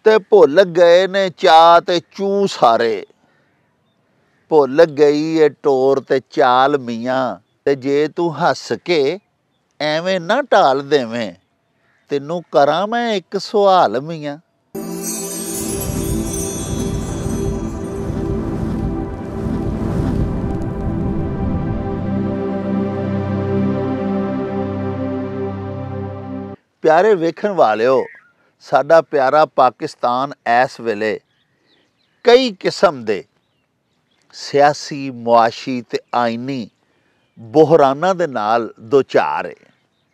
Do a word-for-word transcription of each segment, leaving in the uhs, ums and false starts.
ते भुल गए ने चा ते चू सारे, भुल गई ए टोर ते चाल मियाँ, ते जे तू हस के एवें ना टाल देवें, तेनू करां मैं एक सवाल मियाँ। प्यारे वेखण वालिओ, साडा प्यारा पाकिस्तान इस वेले कई किस्म दे सियासी, मुआशी ते आइनी बोहराना दे नाल दो चार है।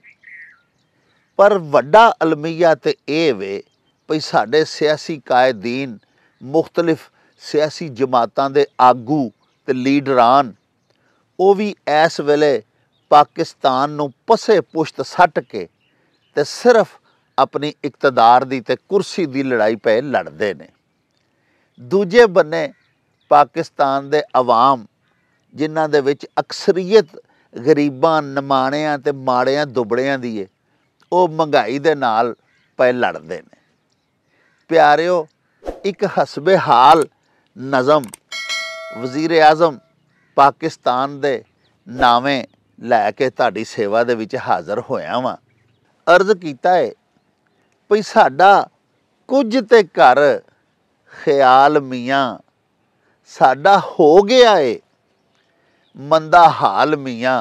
पर वड्डा अलमिया ते ये वे भई साडे सियासी कायदीन, मुख्तलिफ सियासी जमातां दे आगू ते लीडरान, वो भी इस वेले पाकिस्तान नूं पसे पुश्त सट के ते सिर्फ अपनी इकतदार दी ते कुर्सी दी लड़ाई पे लड़दे ने। दूजे बन्ने पाकिस्तान दे अवाम, जिन्हां दे विच अक्सरीयत गरीबां, नमाणियां ते माड़ियां दुबड़ियां दी है, वो महंगाई दे नाल पे लड़दे ने। प्यारिओ, एक हसबे हाल नज़म वज़ीर आज़म पाकिस्तान दे नावें लैके तुहाडी सेवा दे विच हाज़र होया वां। अर्ज कीता है भई साडा कुछ ते कर ख्याल मियाँ, साडा हो गया है मंदा हाल मियाँ,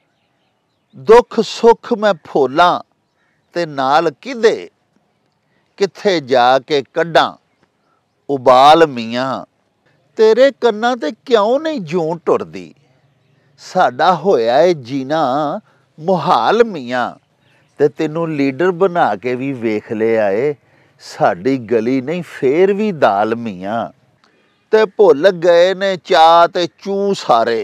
दुख सुख मैं फूलां ते नाल किदे, किथे जाके कड्डां उबाल मियाँ। तेरे कन्नां ते क्यों नहीं जूं टुरदी, साडा होया है जीना मुहाल मियाँ। ते तेनू लीडर बना के भी वेख लिया है, साडी गली नहीं फेर भी दाल मियाँ। ते भुल गए ने चा ते चू सारे,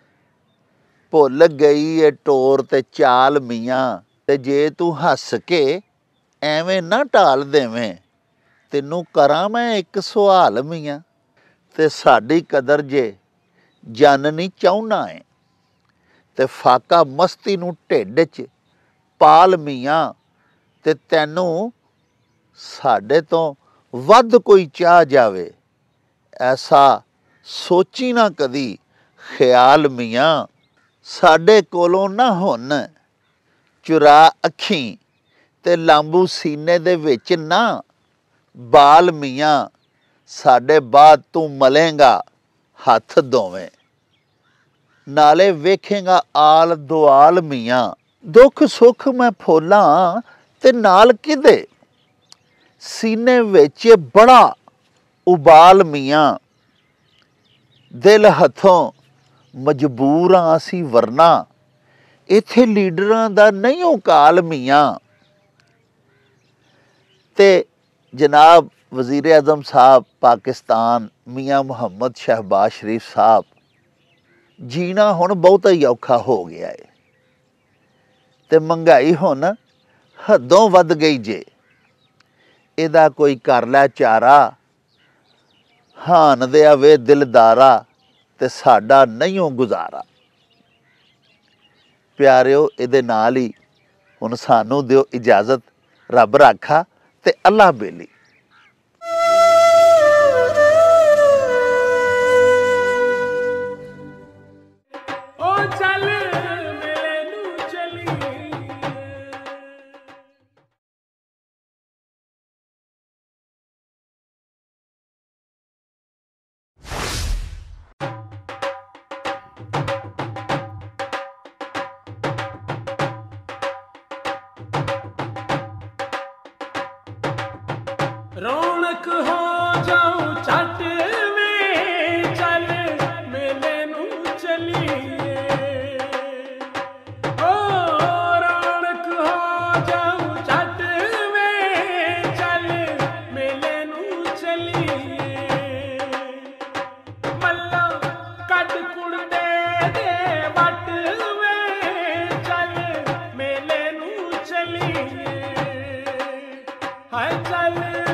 भुल गई ए टोर ते चाल मियाँ, ते जे तू हस के एवें ना टाल देवें, तेनू करां मैं एक सवाल मियाँ। ते साडी कदर जे जाननी चाहुना है, ते फाका मस्ती नू ढिड च पाल मियाँ, ते तैनू साडे तो वध कोई चाह जावे, ऐसा सोची ना कदी ख्याल मियाँ। साडे कोलों ना हुन चुरा अखी ते लांबू सीने दे विच ना बाल मियाँ, साडे बाद तू मलेंगा हथ दोवें, नाले वेखेंगा आल दुआल मियाँ। दुख सुख मैं फूलां ते नाल किदे, सीने विच बड़ा उबाल मियाँ। दिल हथों मजबूर हाँ असी वरना, इत्थे लीडरां दा नहीं उकाल मियाँ। ते जनाब वज़ीर आज़म साहब पाकिस्तान मियाँ मुहम्मद शहबाज शरीफ साहब, जीना हुण बहुता ही औखा हो गया है, ते महंगाई हुण हदों वध गई जे, इहदा कोई कर लै चारा, हान दिया वे दिलदारा, ते साडा नहीं गुजारा। प्यारिओ, इहदे नाल ही हुण सानू दिओ इजाज़त, रब राखा ते अल्लाह बेली। रौनक हो जाऊं छट में, चल मेले नू चलिए। ओ रौनक हो जाऊं छट में, चल मेले नू चलिए। मल्ला कट कुड़दे दे वट में, चल मेले नू चलिए। हाय चल